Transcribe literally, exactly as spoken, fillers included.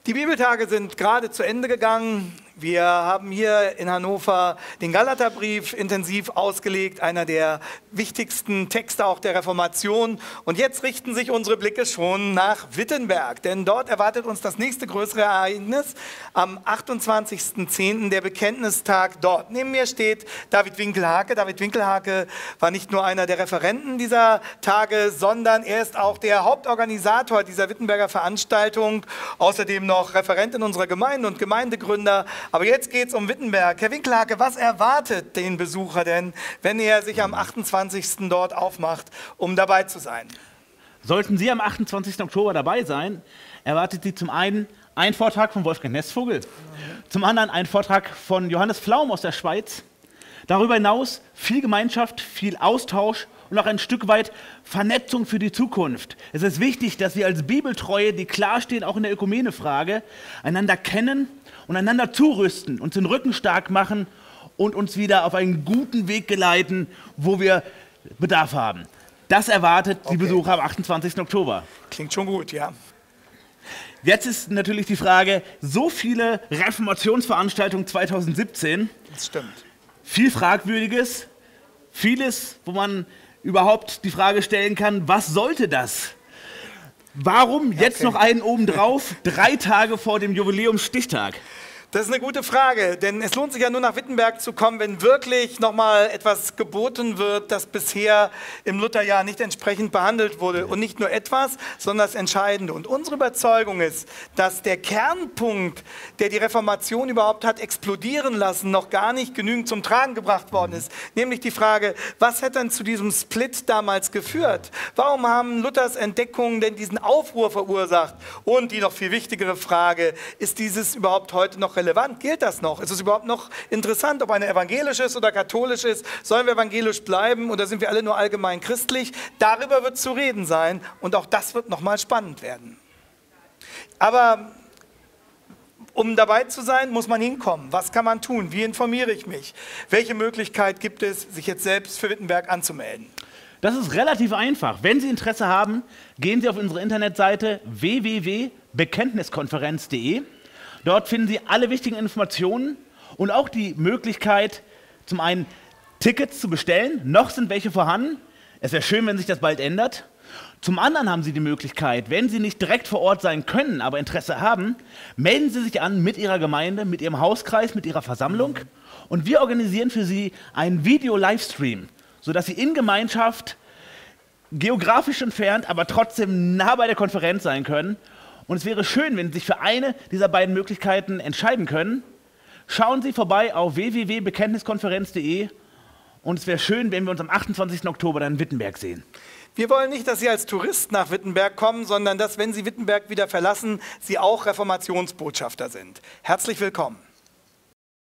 Die Bibeltage sind gerade zu Ende gegangen. Wir haben hier in Hannover den Galaterbrief intensiv ausgelegt, einer der wichtigsten Texte auch der Reformation. Und jetzt richten sich unsere Blicke schon nach Wittenberg, denn dort erwartet uns das nächste größere Ereignis am achtundzwanzigsten zehnten, der Bekenntnistag dort. Neben mir steht David Winkelhake. David Winkelhake war nicht nur einer der Referenten dieser Tage, sondern er ist auch der Hauptorganisator dieser Wittenberger Veranstaltung, außerdem noch Referent in unserer Gemeinde und Gemeindegründer. Aber jetzt geht es um Wittenberg. Herr Winkelhake, was erwartet den Besucher denn, wenn er sich am achtundzwanzigsten dort aufmacht, um dabei zu sein? Sollten Sie am achtundzwanzigsten Oktober dabei sein, erwartet Sie zum einen ein Vortrag von Wolfgang Nessvogel, zum anderen ein Vortrag von Johannes Flaum aus der Schweiz. Darüber hinaus viel Gemeinschaft, viel Austausch und auch ein Stück weit Vernetzung für die Zukunft. Es ist wichtig, dass wir als Bibeltreue, die klar stehen, auch in der Ökumene-Frage, einander kennen und einander zurüsten, uns den Rücken stark machen und uns wieder auf einen guten Weg geleiten, wo wir Bedarf haben. Das erwartet die Okay. Besucher am achtundzwanzigsten Oktober. Klingt schon gut, ja. Jetzt ist natürlich die Frage, so viele Reformationsveranstaltungen zweitausendsiebzehn, Das stimmt. viel Fragwürdiges, vieles, wo man überhaupt die Frage stellen kann, was sollte das? Warum jetzt okay. noch einen obendrauf, drei Tage vor dem Jubiläumsstichtag? Das ist eine gute Frage, denn es lohnt sich ja nur nach Wittenberg zu kommen, wenn wirklich nochmal etwas geboten wird, das bisher im Lutherjahr nicht entsprechend behandelt wurde. Und nicht nur etwas, sondern das Entscheidende. Und unsere Überzeugung ist, dass der Kernpunkt, der die Reformation überhaupt hat explodieren lassen, noch gar nicht genügend zum Tragen gebracht worden ist. Nämlich die Frage, was hat denn zu diesem Split damals geführt? Warum haben Luthers Entdeckungen denn diesen Aufruhr verursacht? Und die noch viel wichtigere Frage, ist dieses überhaupt heute noch relevant? Gilt das noch? Ist es überhaupt noch interessant, ob eine evangelisch ist oder katholisch ist? Sollen wir evangelisch bleiben oder sind wir alle nur allgemein christlich? Darüber wird zu reden sein und auch das wird nochmal spannend werden. Aber um dabei zu sein, muss man hinkommen. Was kann man tun? Wie informiere ich mich? Welche Möglichkeit gibt es, sich jetzt selbst für Wittenberg anzumelden? Das ist relativ einfach. Wenn Sie Interesse haben, gehen Sie auf unsere Internetseite w w w punkt bekenntniskonferenz punkt de. Dort finden Sie alle wichtigen Informationen und auch die Möglichkeit, zum einen Tickets zu bestellen. Noch sind welche vorhanden. Es wäre schön, wenn sich das bald ändert. Zum anderen haben Sie die Möglichkeit, wenn Sie nicht direkt vor Ort sein können, aber Interesse haben, melden Sie sich an mit Ihrer Gemeinde, mit Ihrem Hauskreis, mit Ihrer Versammlung. Und wir organisieren für Sie einen Video-Livestream, sodass Sie in Gemeinschaft, geografisch entfernt, aber trotzdem nah bei der Konferenz sein können. Und es wäre schön, wenn Sie sich für eine dieser beiden Möglichkeiten entscheiden können. Schauen Sie vorbei auf w w w punkt bekenntniskonferenz punkt de und es wäre schön, wenn wir uns am achtundzwanzigsten Oktober dann in Wittenberg sehen. Wir wollen nicht, dass Sie als Tourist nach Wittenberg kommen, sondern dass, wenn Sie Wittenberg wieder verlassen, Sie auch Reformationsbotschafter sind. Herzlich willkommen.